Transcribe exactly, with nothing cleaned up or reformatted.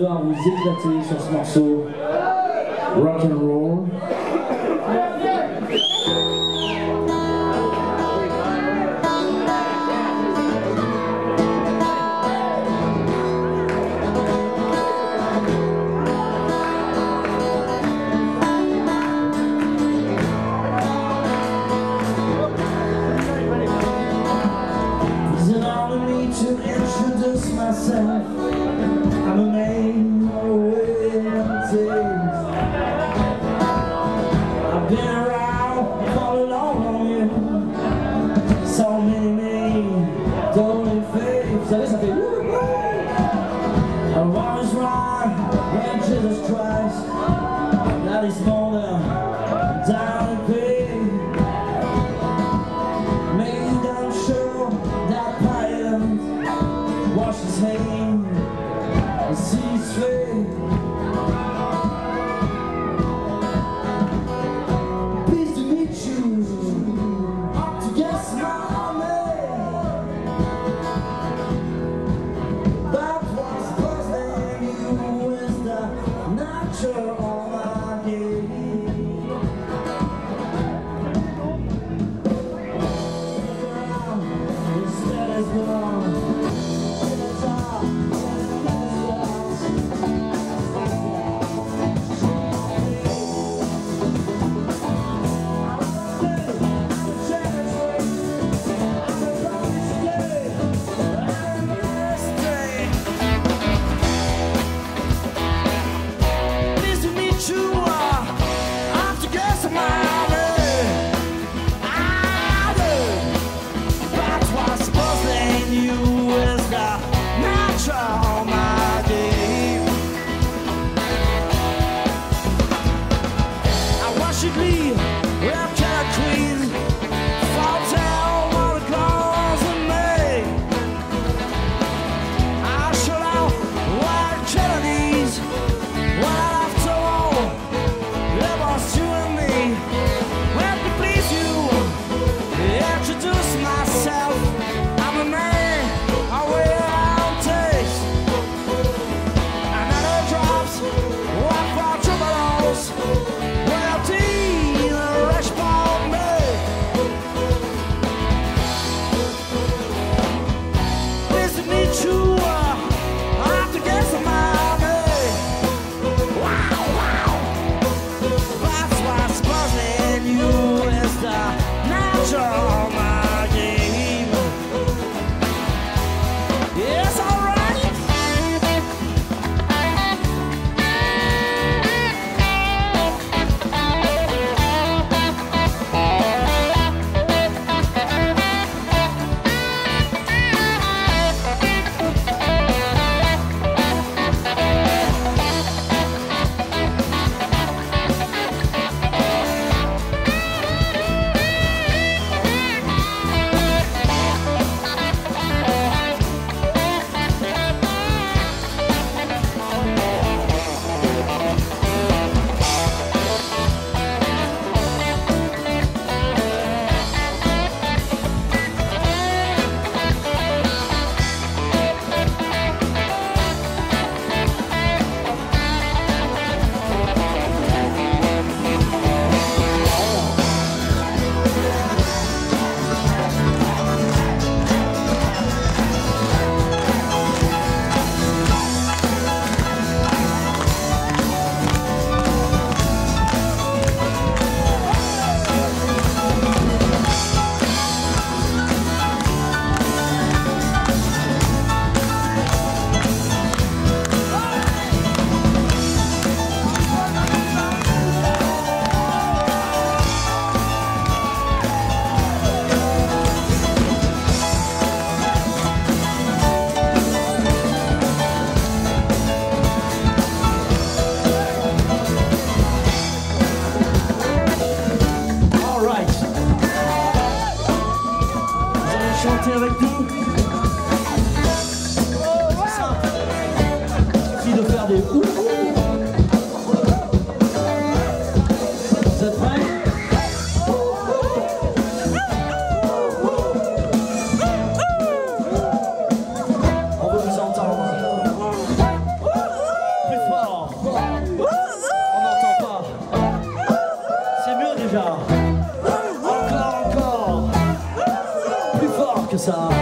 voir vous éclater sur ce morceau rock and roll. To introduce myself, I'm a man away on days. I've been around all along on you. So many men don't in faith. Vous savez, ça fait woo woo. I've always run when Jesus Christ. That is more than down and pay. Maybe don't show that pilot. Wash his hand and see his face. Pleased to meet you. Up to guess my name. That was the first name you is the nature of my game. Instead is gone. chanter avec nous. C'est simple. Il suffit de faire des ouh. Vous êtes prêts? On veut vous entendre. que ça.